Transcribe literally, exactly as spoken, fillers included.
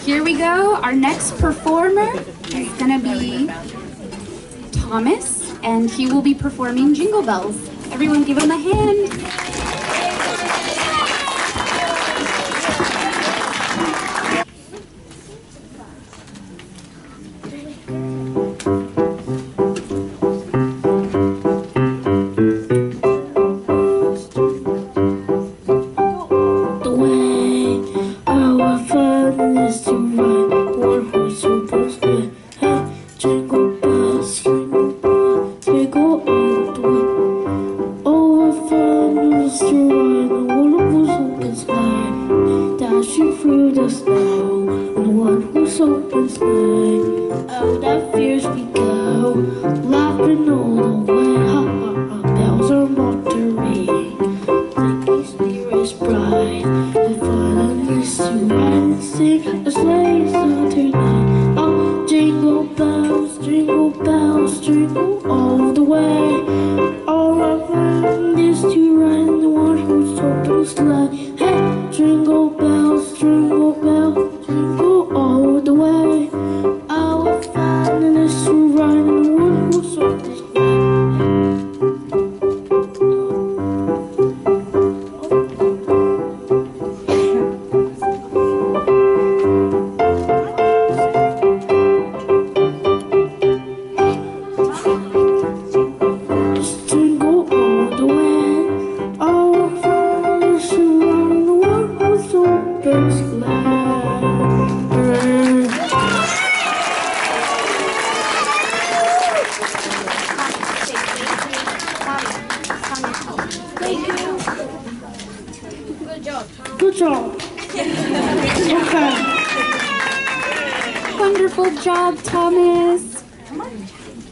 Here we go. Our next performer is gonna be Thomas, and he will be performing Jingle Bells. Everyone give him a hand. Through the snow, and the one who's open sleigh. Out of fears we go, laughing all the way. Ha ha ha, bells are not to ring. Thinking spirit is bright, the fun is to ride and sing. The sleigh song tonight. Oh, jingle bells, jingle bells, jingle all the way. All our fun is to ride in the one who's open sleigh. Hey, jingle bells. Jingle bells, jingle all the way. Our fun is to ride in the one who's on the Just jingle all the way. Our fun is to ride in the one who's on Good job. Okay. Wonderful job, Thomas.